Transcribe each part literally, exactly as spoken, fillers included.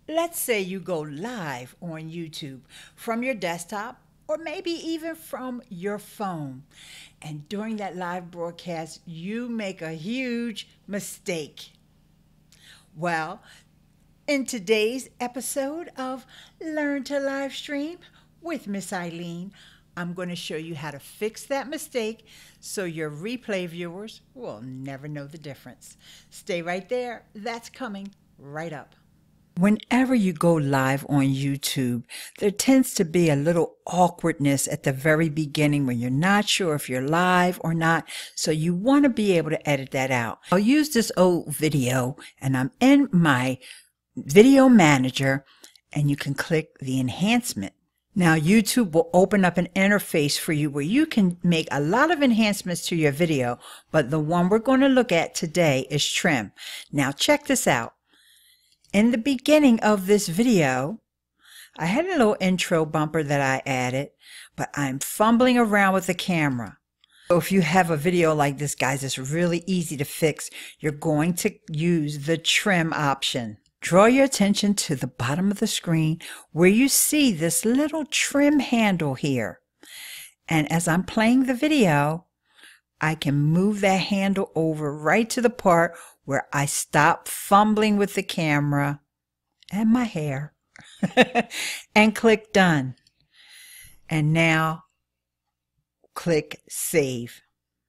Let's say you go live on YouTube from your desktop or maybe even from your phone. And during that live broadcast, you make a huge mistake. Well, in today's episode of Learn to Live Stream with Miss Eileen, I'm going to show you how to fix that mistake so your replay viewers will never know the difference. Stay right there. That's coming right up. Whenever you go live on YouTube, there tends to be a little awkwardness at the very beginning when you're not sure if you're live or not, so you want to be able to edit that out. I'll use this old video, and I'm in my video manager, and you can click the enhancement. Now YouTube will open up an interface for you where you can make a lot of enhancements to your video, but the one we're going to look at today is trim. Now check this out. In the beginning of this video, I had a little intro bumper that I added, but I'm fumbling around with the camera. So if you have a video like this, guys, it's really easy to fix. You're going to use the trim option. Draw your attention to the bottom of the screen where you see this little trim handle here. And as I'm playing the video, I can move that handle over right to the part where I stop fumbling with the camera and my hair and click done. And now click save.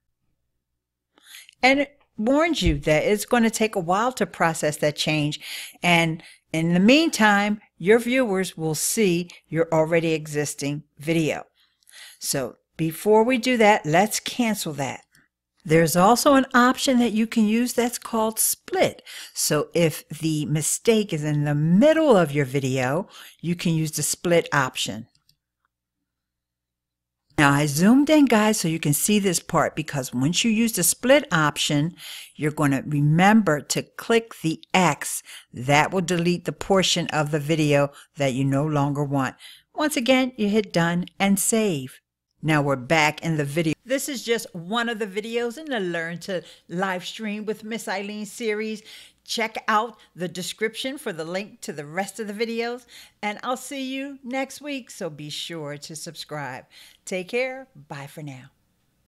And it warns you that it's going to take a while to process that change. And in the meantime, your viewers will see your already existing video. So before we do that, let's cancel that. There's also an option that you can use that's called split. So if the mistake is in the middle of your video, you can use the split option. Now I zoomed in, guys, so you can see this part, because once you use the split option, you're going to remember to click the X. That will delete the portion of the video that you no longer want. Once again, you hit done and save. Now we're back in the video. This is just one of the videos in the Learn to Live Stream with Miss Eileen series. Check out the description for the link to the rest of the videos, and I'll see you next week, so be sure to subscribe. Take care. Bye for now.